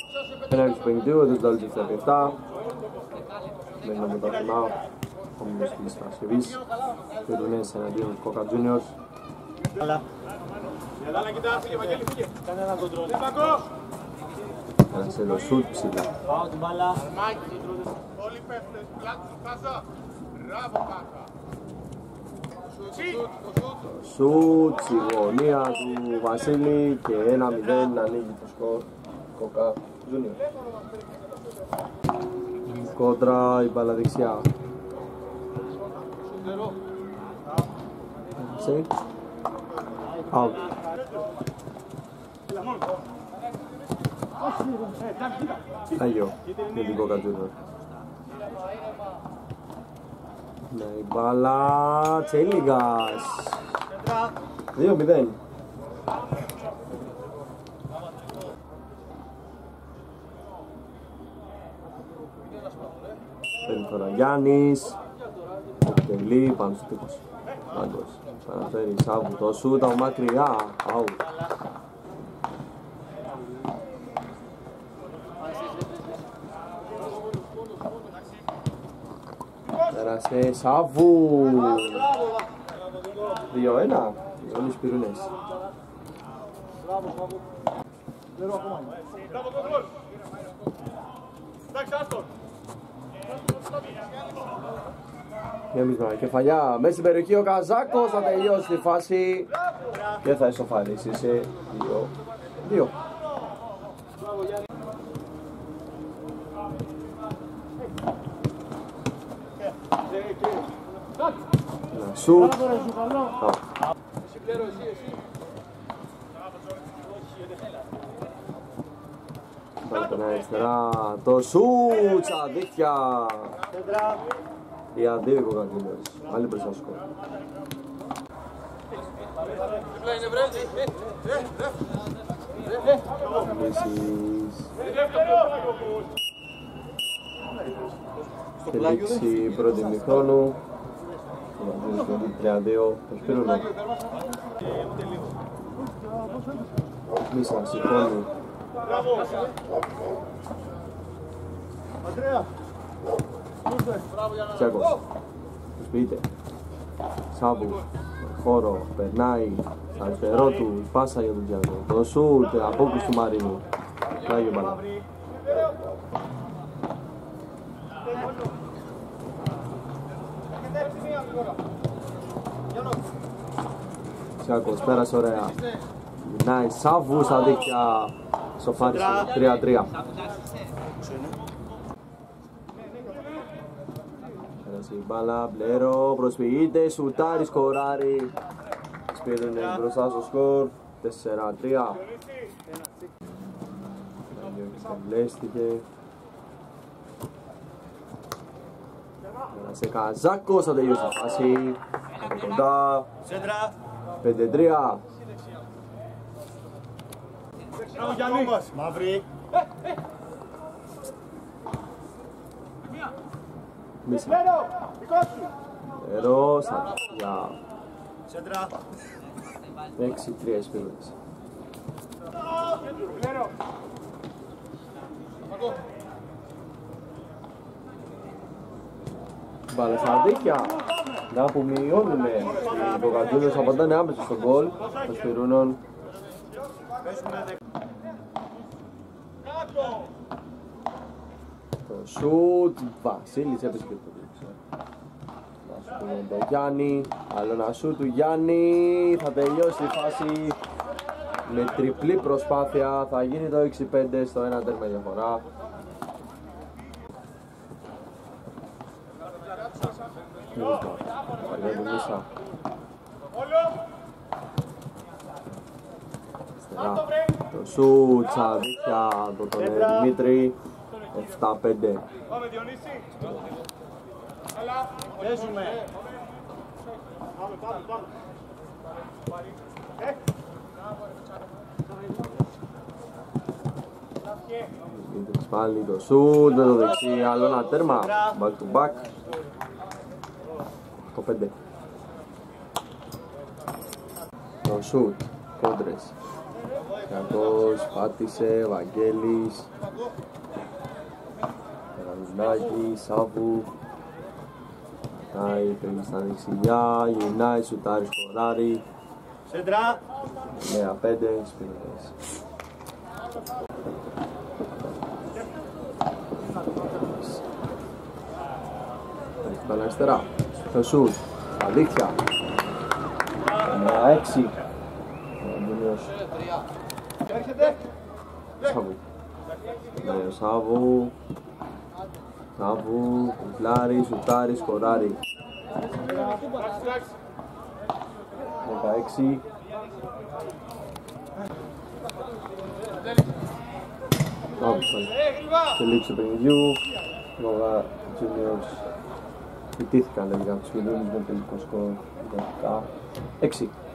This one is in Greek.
Πέναλτι του παιχνιδιού, εδώ το άλλο 7. Μένει να μεταθυμά. Ομιλός της Παρασκευής. Περουνές εναντίον Κόκα Juniors. Πέρασε το σουτ ψηλά. Σουτ στη γωνία του Βασίλη και 1-0 ανοίγει το σκορ Κόκα Juniors. Κόντρα η μπάλα δεξιά. Out. Άγιο με την Κόκα Juniors. Ναι, η μπάλα Τσέλιγας 2-0. Παίρνει τώρα Γιάννης. Εκτελεί πάνω στο τύπος. Πάγκος. Παραφέρει Σάβου το σούτ από μακριά. Out. Πέρασε Σάβου. 2-1. Όλοι σπυρούνες. Μια κεφαλιά μέσα στην περιοχή, ο Καζάκος θα τελειώσει τη φάση και θα ισοφαρίσει σε 2-2. Σουτ. Πάμε αριστερά, το σουτ στα δίχτυα. 3-2 η Κόκα Juniors, άλλη μπροστά σκορ. Και λήξη πρώτη ημιχρόνου. 3-2 το Σπύρουνο. Μίσα σηκώνει. Τσάκος, προσποιείται. Σάβου, χώρο, περνάει, στα αριστερό του, πάσα για τον Τσάκο. Το σούτ, απόκριση του Μαρίνου. Πλάγιο μπαλά. Τσάκος, πέρασε ωραία. Γυρνάει Σάβου στα δίχτυα. Σοφάρισε, 3-3. Η μπάλα, Μπλέρο, προσποιείται, σουτάρει, σκοράρει. Σπύρουνες μπροστά στο σκορ, 4-3. Σταυλέστηκε. Πέρασε Καζάκος, θα τελειώσει τη φάση. Από κοντά, 5-3. Μαύρη. Μίσα. Νερό, σαντιά. 6-3 Σπύρουνες. Μπάλα στα δίχτυα. Να που μειώνουμε. Οι Κόκα Juniors απαντάνε άμεσα στον γκολ των Σπυρούνων. Το σουτ, Βασίλης έπαιζε και το δείξε. Να σου πούμε το Γιάννη, άλλο ένα σουτ του Γιάννη, θα τελειώσει η φάση με τριπλή προσπάθεια, θα γίνει το 6-5 στο ένα τέρμα διαφορά. Το σουτ, στα δίχτυα από τον Δημήτρη. 7-5. Πάμε Διονύση. Παίζουμε. Πάμε. Πάλι το σουτ, με το δεξί, άλλο ένα τέρμα. Back to back. 8-5. Το σουτ, κόντρες. Κακός, πάτησε, Βαγγέλης. Καραδουνάκη, Σάβου. Πατάει, παίρνει στα δεξιά, γυρνάει, σουτάρει, σκοράρει. Σέντρα. 9-5, σπινωτές. Έχει πάλι αριστερά, στο σουτ, στα δίχτυα. 9-6. Σάβου. Ναι, Σάβου. Σάβου, κουκλάρει, σουτάρει, σκοράρει. 16. Σε λήξη του παιχνιδιού, Νόγα Juniors επιτήθηκαν λέγαμε τους Φιλίνους με τελικό σκορ 16.